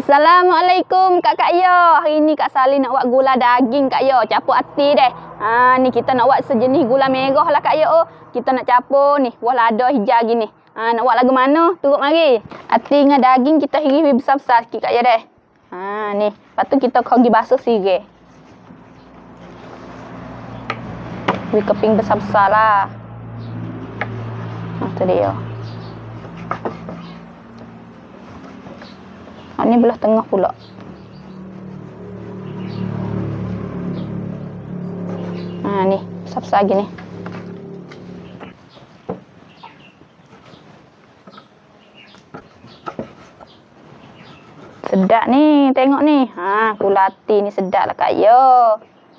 Assalamualaikum Kak Yo. Hari ni Kak Sali nak buat gula daging Kak Yo. Capur hati deh. Ni kita nak buat sejenis gula merah lah Kak Yo. Kita nak capur ni buah lada hijau gini. Nak buat lagu mana? Turut mari. Hati dengan daging kita hiri besar-besar sikit Kak Yo deh. Ni. Lepas tu kita kogi basuh sirih. Beri keping besar-besar lah. Tu dia. Ni belah tengah pula. Ni besar-besar gini. Sedap ni, tengok ni. Gula hati ni sedap lah Kak Yo.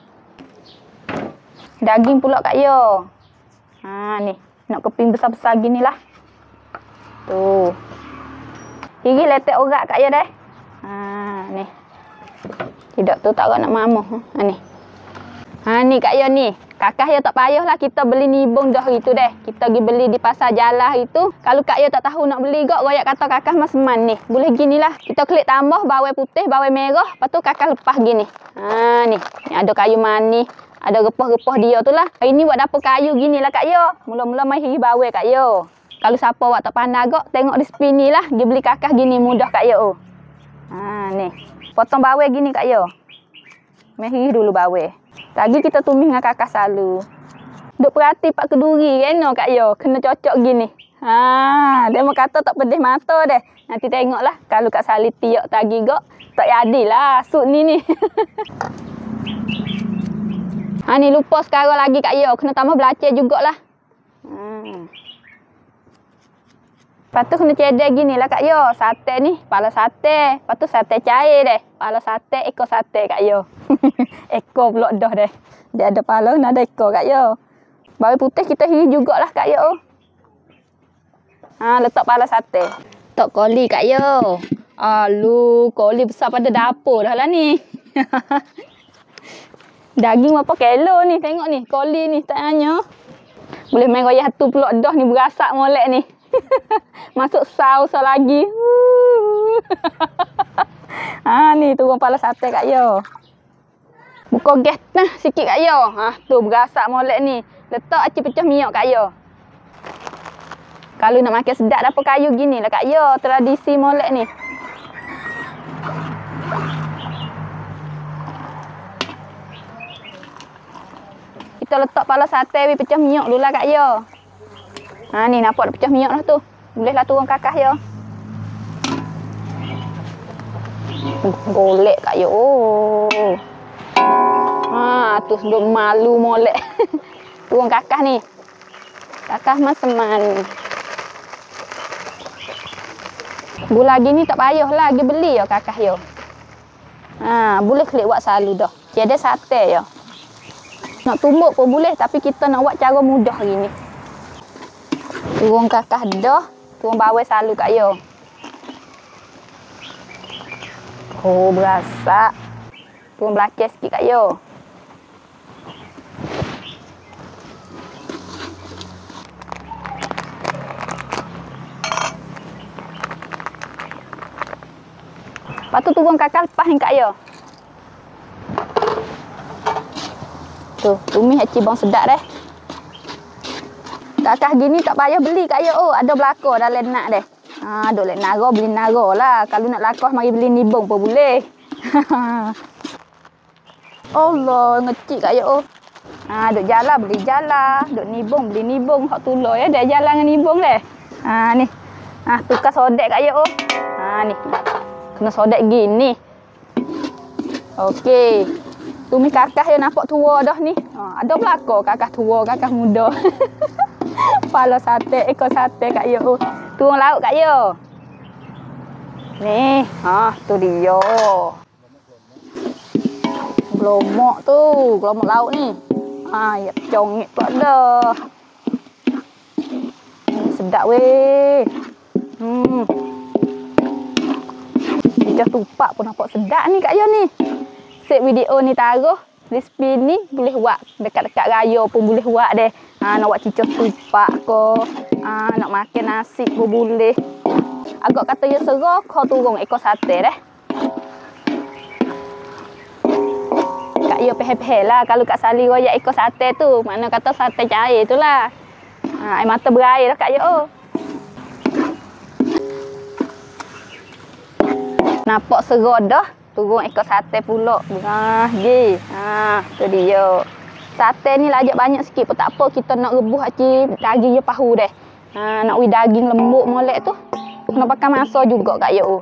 Daging pula Kak Yo. Ni, nak keping besar-besar gini lah. Tu. Gigi letak orak Kak Yo deh. Ni. Tidak tu tak nak mamuh. Ni. Ni Kak Yo ni. Kakak Yo tak payahlah kita beli nibung dah gitu deh. Kita pergi beli di pasar jalah itu. Kalau Kak Yo tak tahu nak beli gak, royak kata kakak mas man ni. Boleh ginilah. Kita klik tambah bawang putih, bawang merah, lepas tu kakak lepas gini. Ni. Ni ada kayu manis, ada repah-repah dia tu lah. Hari ni buat dapur kayu ginilah Kak Yo. Mula-mula mai hiri bawang Kak Yo. Kalau siapa awak tak pandai gak, tengok resipi ni lah. Dia beli kakak gini mudah Kak Yo. Ni. Potong bawang gini Kak Yo. Mehiri dulu bawang. Lagi kita tumis dengan kakak selalu. Duk perhati pak keduri kena Kak Yo. Kena cocok gini. Dia mau kata tak pedih mata deh. Nanti tengoklah. Kalau Kak Sali tiak tagi gak, tak jadilah sup ni ni. Ni lupa sekarang lagi Kak Yo. Kena tambah belacan jugalah. Lepas tu kena cedek gini lah Kak Yo. Sate ni, kepala sate. Lepas tu sate cair deh. Kepala sate, ekor sate Kak Yo. Ekor pula dah deh. Dia ada kepala, ada ekor Kak Yo. Bawang putih kita hiri jugalah Kak Yo. Letak kepala sate. Letak koli Kak Yo. Alu, koli besar pada dapur dah lah ni. Daging berapa kilo ni? Tengok ni, koli ni tak tanya. Boleh main goyah tu pula dah ni berasak molek ni. Masuk saus lagi. Ni turun kepala sate Kak Yo. Buka gas nah sikit Kak Yo. Tu berasak molek ni. Letak aci pecah minyak Kak Yo. Kalau nak makan sedap dapur kayu gini lah Kak Yo. Tradisi molek ni. Kita letak kepala sate pecah minyak dulu lah Kak Yo. Ni nampak pecah minyak dah tu. Bolehlah turun kakak Yo. Golek Kak Yo. Tu duk malu molek. Turun kakak ni. Kakak mas seman. Gula gini tak payah lah. Pergi beli ya kakak Yo. Boleh klik buat selalu dah. Jadi sate ya. Nak tumbuk pun boleh. Tapi kita nak buat cara mudah gini. Turun kakak dah. Turun bawang selalu Kak Yo. Berasak. Turun belacan sikit Kak Yo. Lepas tu turun kakak lepas ni Kak Yo. Tu, tumis aci bawang sedap deh. Kakak gini tak payah beli Kak Yo. Ada belakang dah lenak deh. Duk lek nara beli nara lah. Kalau nak lakah mari beli nibung pun boleh. Allah ngecik Kak Yo. Duk jalan beli jalan, duk nibung beli nibung. Hak tulo ya dia jalan dengan nibung deh. Ni. Tukar sodek Kak Yo. Ni. Kena sodek gini. Okey. Tumis kakak yang nampak tua dah ni. Ada belakang kakak tua, kakak muda. Kepala sate, ekor sate Kak Yo. Turun lauk Kak Yo. Ni, tu dia. Gelomok tu, gelomok lauk ni. Ya congit pula dah. Sedap weh. Pecah tupak pun nampak sedap ni Kak Yo ni. Set video ni taruh. Resipi ni boleh buat dekat-dekat raya pun boleh buat deh. Nak buat cicah tupak ke, nak makan nasi pun boleh. Agak kata ya serah, kau turun ekor sate deh. Kak Yo pehe-pehe lah. Kalau Kak Sali royak ikut sate tu, mana kata sate cair tu lah. Air mata berair lah Kak Yo. Nampak serodah, turun ikut sate pula. Berah je. Tu dia. Sate ni lajak banyak sikit pun tak apa. Kita nak rebus aci daging je pahu deh. Nak ui daging lembut molek tu, kena pakai masa juga Kak Yo.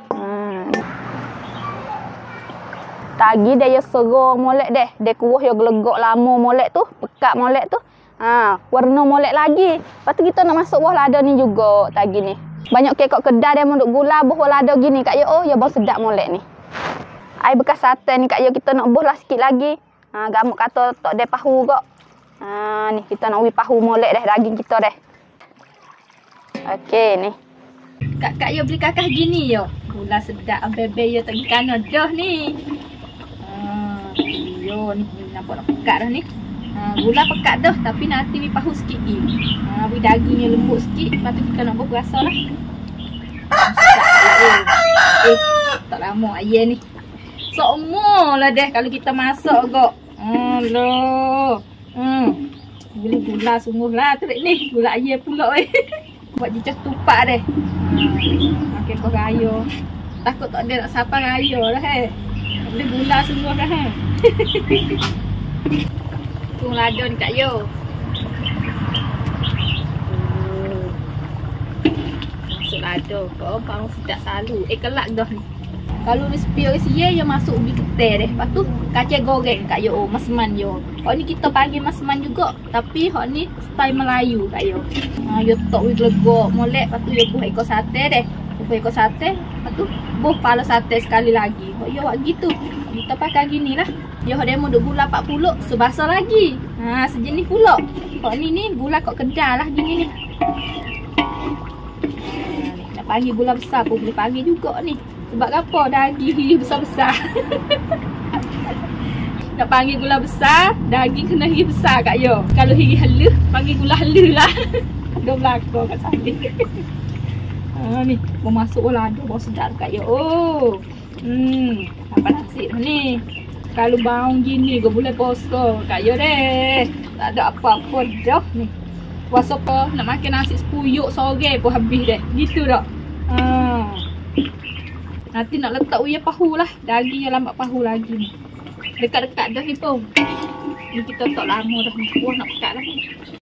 Tagi dia serong molek deh. Dia kuah yang gelegak lama molek tu. Pekat molek tu. Warna molek lagi. Lepas tu kita nak masuk buah lada ni juga tagi ni. Banyak kekok kedai dia menduk gula buah lada gini Kak Yo. Ya bau sedap molek ni. Air bekas sate ni Kak Yo kita nak buah lah sikit lagi. Gamuk kata tak ada pahu kok. Ni kita nak ubi pahu molek deh daging kita deh. Okey ni. Kak Yo beli kakak gini yo. Gula sedap bebe yo tak kena dah ni. Yo ni nampak pekat dah ni. Gula pekat dah tapi nanti mi pahu sikit ni. Wi dagingnya lembut sikit, lepas tu kita nak buat rasa lah. Tak lama ayah ni. Semua lah deh kalau kita masak kok. Alah. Boleh gula sungguh lah terik ni. Gula ayah pula buat jejak tupak deh. Makan kau raya. Takut tak ada nak sapa raya lah boleh gula sungguh dah Tunggu lada ni Kak Yo. Masuk lada. Kau bang sedap selalu. Kelak dah ni. Kalau resipi sia yang masuk ubi ketel deh. Lepas tu kacang goreng Kak Yo. Masman yo. Hak ni kita panggil masman juga. Tapi hak ni style Melayu Kak Yo. Yo tok ubi gelegak molek. Lepas tu yo buah ikut sate deh. Buah ikut sate. Lepas tu buah pala sate sekali lagi. Hak yo buat gitu. Kita pakai gini lah. Yo hak demo duk gula 40 sebasa lagi. Sejenis pula. Hak ni gula kok kedai lah gini ni. Nak panggil gula besar pun boleh panggil juga ni. Sebab apa? Daging besar-besar. Nak panggil gula besar, daging kena hiri besar Kak Yo. Kalau hiri halus, panggil gula halus lah. Dah belakang kat sana. Ni, mau masuk lada, bau sedap Kak Yo. Apa nasi ni? Kalau bau gini, kau boleh poso Kak Yo deh. Tak ada apa-apa dah ni. Puasa apa? Nak makan nasi sepuyuk sore pun habis deh. Gitu dah. Nanti nak letak uya pahu lah. Daging yang lambat pahu lagi ni. Dekat-dekat dah ni pun. Ni kita tak lama dah ni. Wah nak pekat lah ni.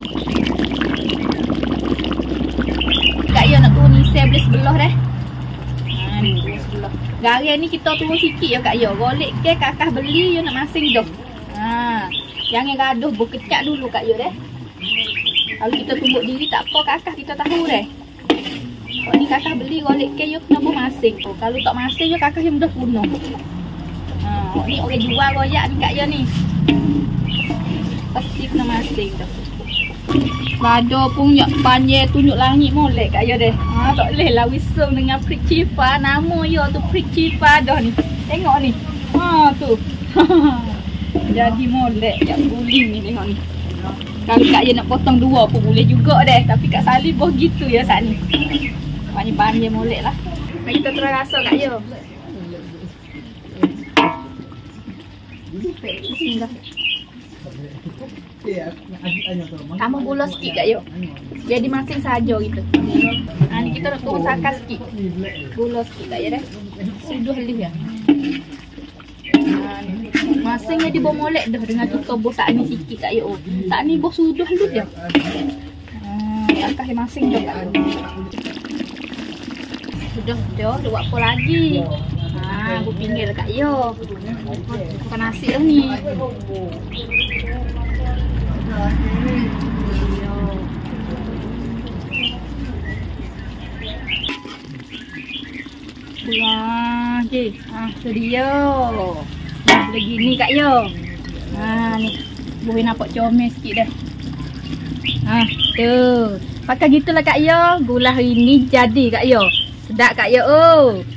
Kak Yo nak turun isi beli sebelah dah. Ni turun sebelah. Garis ni kita turun sikit ya Kak Yo. Golek ke kakak beli yo nak masing dah. Jangan gaduh berkecak dulu Kak Yo dah. Kalau kita tumbuk diri tak apa kakak kita tahu dah. Kau ni kakak beli golek ke yo kena masing. Kalau tak masing yo kakak yang mudah punah. Ni orang jual royak ni Kak Yo ni. Pasti kena masing dah. Lada pun yak panjang tunjuk langit molek Kak Yo deh. Tak boleh lah wisung dengan prik cipa. Nama yo tu prik cipa dah ni. Tengok ni. Tu. Jadi molek yak guling ni tengok ni. Kalau Kak Yo nak potong dua pun boleh juga deh. Tapi Kak Sali boh gitu ya saat ni. Panjang molek lah. Mari kita try rasa Kak Yo. Bismillah. Tambah gula sikit Kak Yo. Jadi masing saja gitu. Ni kita nak turun sakar sikit. Gula sikit Kak Yo dah. Sudah halus ya. Masing jadi bau molek dah dengan kita bos saat ni sikit Kak Yo. Saat ni bos sudah halus ya. Sakar masing dah Kak Yo. Sudah buat apa lagi? Aku pinggir Kak Yo. Makan nasi dah ni. Wah, je. Tu dia. Lagi ni Kak Yo. Ni. Boleh nampak comel sikit dah. Tu. Pakai gitulah Kak Yo. Gula hari ni jadi Kak Yo. Sedap Kak Yo.